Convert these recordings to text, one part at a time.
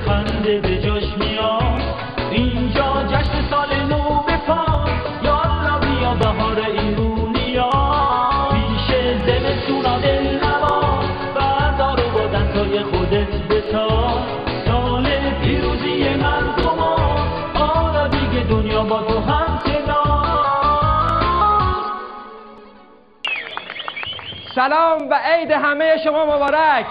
خنده به جاش میاد، اینجا جشن سال نو بپا، یالا بیا بهار ایرونیا، پیش زمستونا دل نوا، بردار و با دستای خودت بساز، سال پیروزی مردما، حالا دیگه دنیا با تو هم کنار. سلام و عید همه شما مبارک.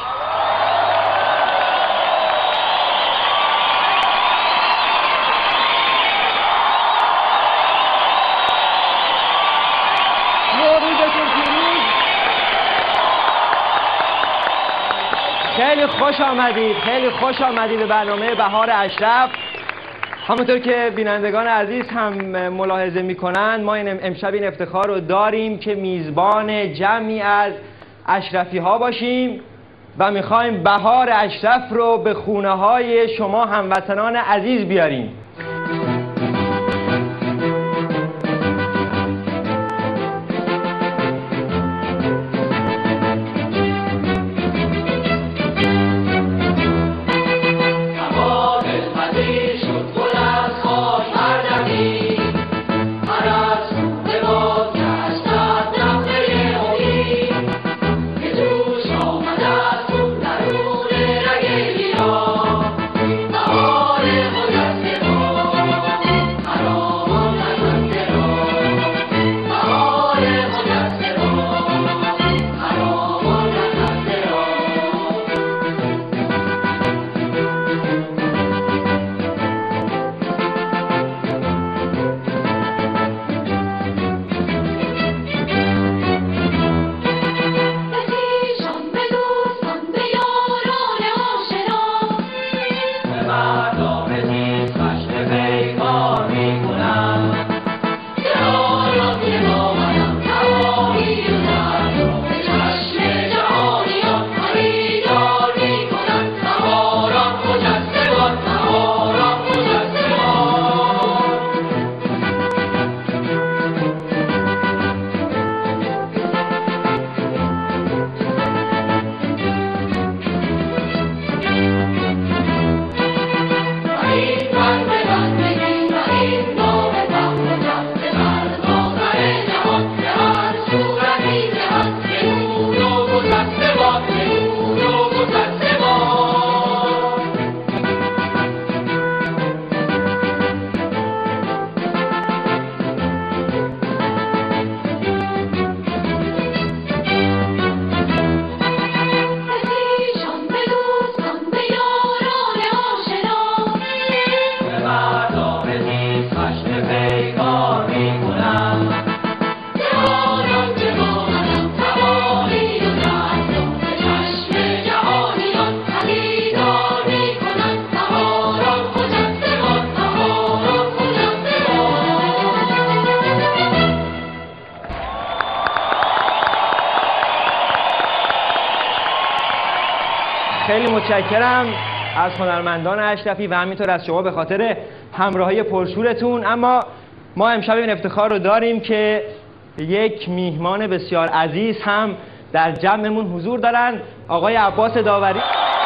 خیلی خوش آمدید به برنامه بهار اشرف. همونطور که بینندگان عزیز هم ملاحظه میکنن، ما امشب این افتخار رو داریم که میزبان جمعی از اشرفی ها باشیم و میخوایم بهار اشرف رو به خونه های شما هموطنان عزیز بیاریم. خیلی متشکرم از هنرمندان اشرفی و همینطور از شما به خاطر همراهی پرشورتون. اما ما امشب این افتخار رو داریم که یک میهمان بسیار عزیز هم در جمعمون حضور دارن، آقای عباس داوری.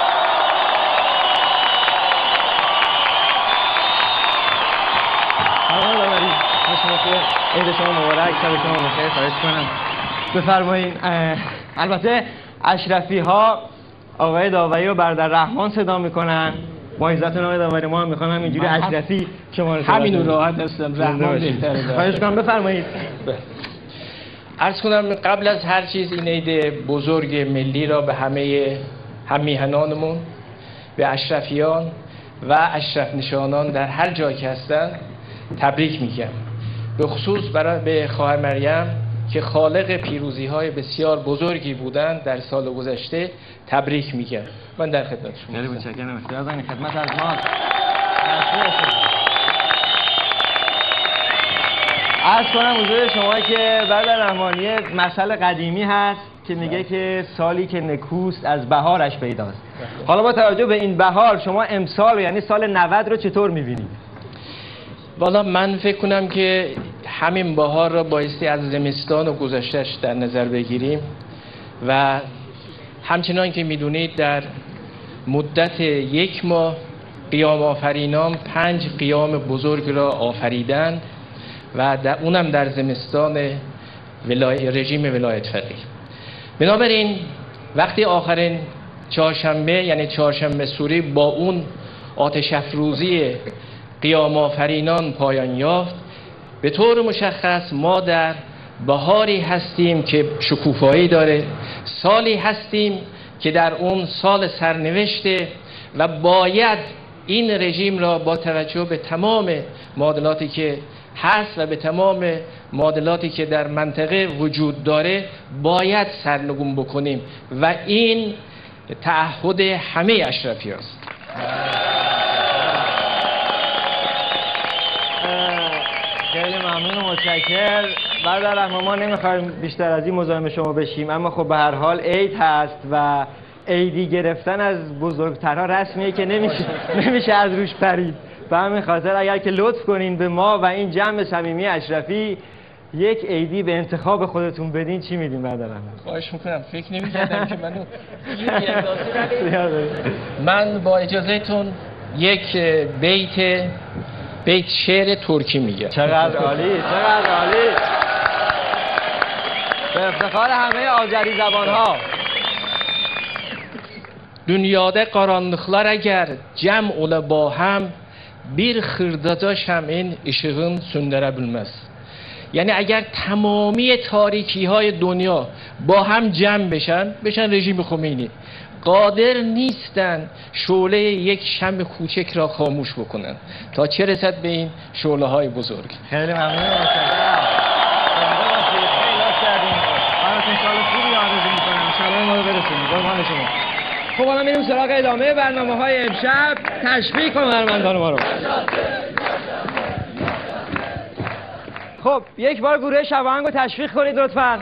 آقای داوری، عید شما مبارک، شب شما بخیر. خواهش کنم بفرمایید. البته اشرفی ها آقای داوری رو برادر رحمان صدا میکنن. با عزتون آقای داوری، ما هم میخوام همینجوری اشرفی شما رو همین راحت هستم. رحمان بهتره. خواهش کنم بفرمایید. عرض کنم قبل از هر چیز این عید بزرگ ملی را به همه هممیهنانمون، به اشرفیان و اشرف نشانان در هر جایی که هستن تبریک میگم. به خصوص به خواهر مریم که خالق پیروزی های بسیار بزرگی بودن در سال گذشته تبریک میگم. من در خدمت شما. خیلی متشکرم. افتخار این خدمت از ما. عرض کنم حضور شما که برادر رحمانی مثل قدیمی هست که میگه که سالی که نکوست از بهارش پیداست. حالا با توجه به این بهار شما امسال یعنی سال 90 رو چطور میبینید؟ والا من فکر کنم که همین بهار را بایستی از زمستان و گذشتهش در نظر بگیریم و همچنان که میدونید در مدت یک ماه قیام آفرینان 5 قیام بزرگ را آفریدند و اونم در زمستان رژیم ولایت فقیه. بنابراین وقتی آخرین چهارشنبه یعنی چهارشنبه سوری با اون آتش افروزی قیام آفرینان پایان یافت، به طور مشخص ما در بهاری هستیم که شکوفایی داره، سالی هستیم که در اون سال سرنوشته و باید این رژیم را با توجه به تمام معادلاتی که هست و به تمام معادلاتی که در منطقه وجود داره باید سرنگون بکنیم و این تعهد همه اشرفی است. خیلی ممنون و متشکرم. برادر رحمان، ما نمیخوایم بیشتر از این مزاحم شما بشیم، اما خب به هر حال عید هست و عیدی گرفتن از بزرگترها رسمیه که نمیشه از روش پرید. به همین خاطر اگر که لطف کنین به ما و این جمع صمیمی اشرفی یک عیدی به انتخاب خودتون بدین، چی میدین برادر رحمان؟ خواهش میکنم. فکر نمی‌کردم که منو من با اجازهتون یک بیت شعر ترکی میگم. چقدر عالی، چقدر عالی. به افتخار همه آذری زبان‌ها. Dünyada qaranlıqlar əgər cəm ola ba həm bir xırdaca şəmin işığın söndürə bilməz. یعنی اگر تمامی تاریکی های دنیا با هم جمع بشن رژیم خمینی قادر نیستن شعله یک شمع کوچک را خاموش بکنن تا چه رسد به این شعله های بزرگ. خیلی ممنون. خب الان میریم سراغ ادامه برنامه‌های امشب. تشویق کنم هنرمندان ما رو. خب یک بار گروه شباهنگ رو تشویق کنید لطفاً.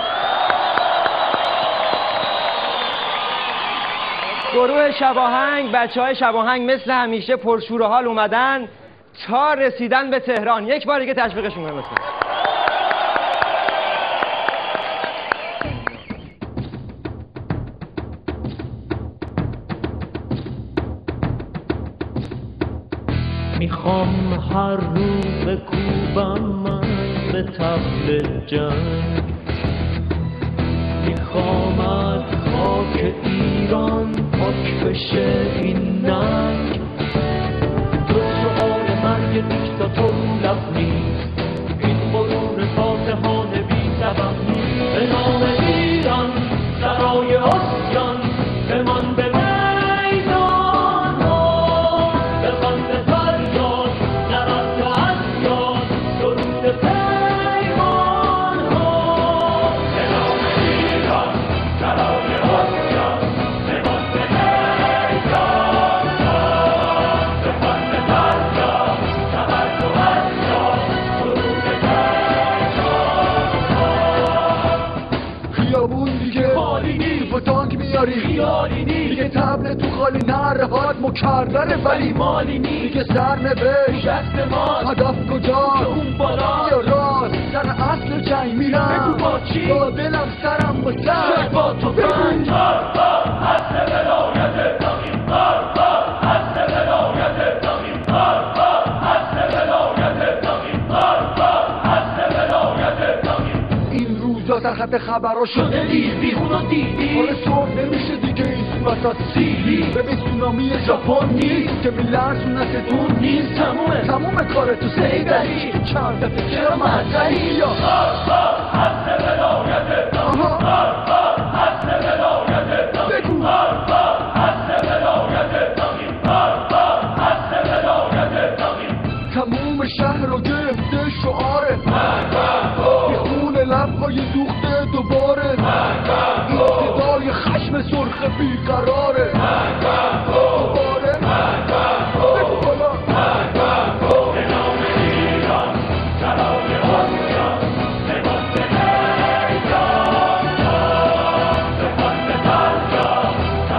گروه شباهنگ، بچه‌های شباهنگ مثل همیشه پرشور و حال اومدن تا رسیدن به تهران. یک بار دیگه تشویقشون کنید لطفاً. میخوام هر روز بکوبم من به طبل جنگ، میخوام از خاک ایران پاک بشه این ننگ. تو سؤال مرگ دیکتاتور لب نیست، این غرور فاتحانه بی سبب نیست. به نام ایران سرای آسیان بمان به میدان ها، بمان به فریاد نرد از یاد درود پیمان ها. به نام ایران سرای آسیان بمان به میدان ها، بمان به فریاد نرد از یاد درود پیمان ها. خیابون دیگه خالی نیست، با تانک میاری خیالی نیست، دیگه تبل تو خالی نرهات مکرره ولی مالی نیست، دیگه سر نوشت دست ماست هدف کجا اون بالا یا راست سر اصل جنگ میرم بگو با چی؟ با دلم سرم با سر با تو بند اصل ولایت تقیم، اصل ولایت تقیم، اصل ولایت تقیم، اصل ولایت تقیم. این روزا در خط خبرها شده دیر بیخون و دیدی، حال صبح نمیشه دیگه این صورتات سیلی. ببین سونامی ژاپن نیست که میلرزونتتون نیست، تموم کار تو سیدری کردت چرا مطرحی یا اصل ولایت تقیم، اصل ولایت تقیم، بگو اصل ولایت تقیم، اصل ولایت تقیم. تموم شهر رو گرفته شعاره یه خون لبهای دوخته دوباره، این صدای خشم سرخ بیقراره دوباره بگو بالا. به نام ایران سرای آسیان بمان به میدان ها، بمان به فریاد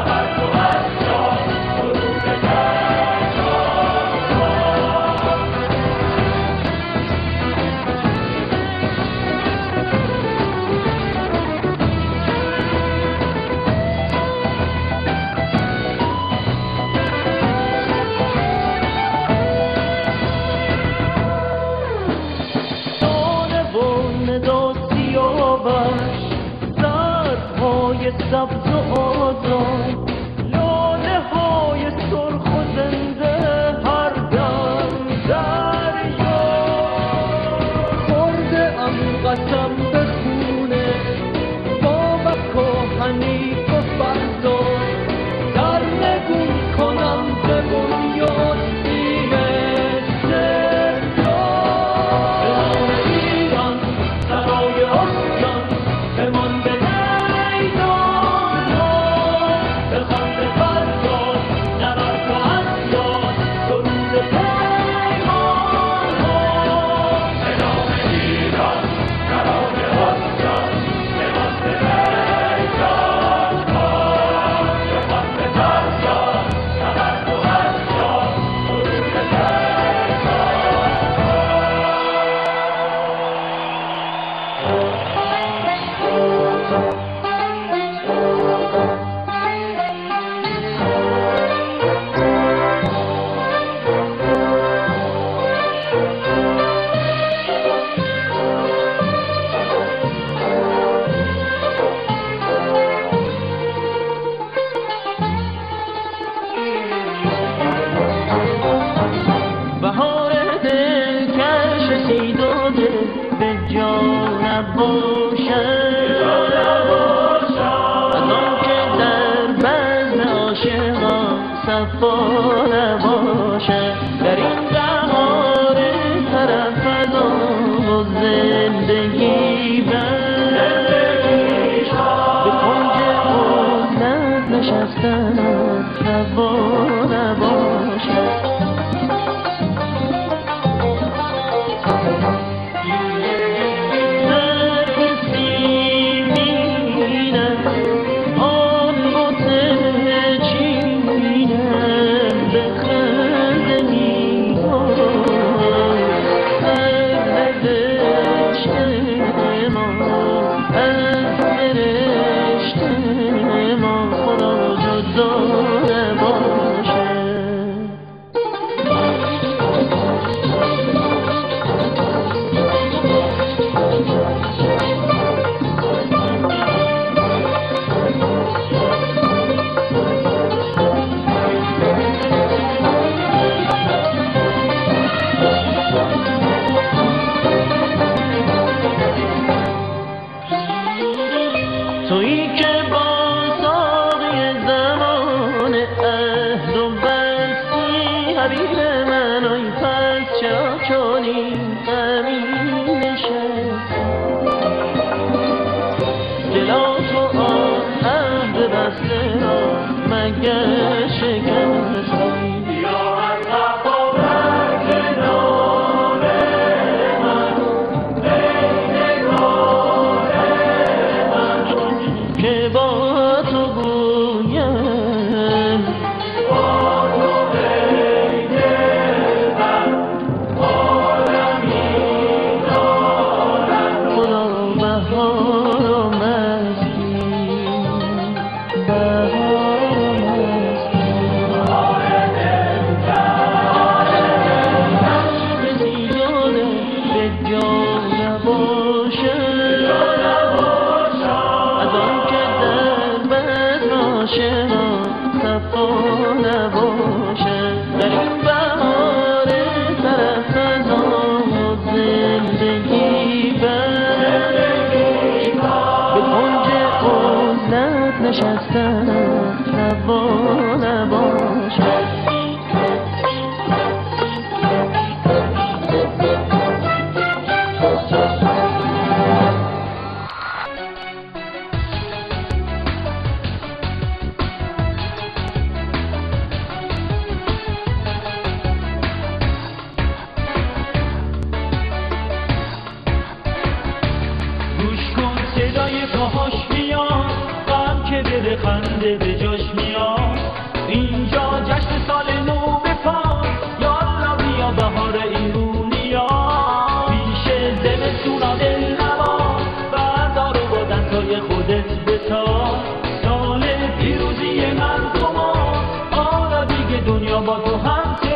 سبز و آزاد، لاله های سرخ و زنده هر دم دریا. خورده ام قسم به خونه بابا کهنی و فرزاد، در نگون کنم به بنیاد این استقلال. ایران سرای آسیان بمان به میدان ها، به خط فریاد نبرد و از یاد سرود پیمان ها. به نام ایران سرای آسیان بمان به میدان ها، به خط فریاد نبرد و از یاد سرود بهار دلکش رسید و دل به جا نباشد، از آن که در بزم عاشقان صفا نباشد. در این بهار طرف از آن زندگی بر به کنج عزلت نشستن روا نباشد. تویی که با ساقی زمان عهد و بستی حبیب من، آی پس چرا چنین غمی نشستی؟ دلا تو آن عهد بسته را مگر شکستی؟ یا از وفا بر کنار من ای نگار که با تو گویم، با تو ای دلبر عالمی دارد. خدا بهار و مستی، بهار و مستی، بهار دلکش رسید و دل به جا نباشد، از آن که در بزم عاشقان صفا نباشد. در این بهار طرف از آن زندگی بر به کنج عزلت نشستن روا نباشد. پاهاش میاد، غم که دل خنده به جاش میاد. اینجا جشن سال نو به پا، یالا بیا بهار ایرونیا. پیش زمستونا دل نبا، بردار و با دستای خودت بتا. سال پیروزی مردم ها، حالا دیگه دنیا با تو هم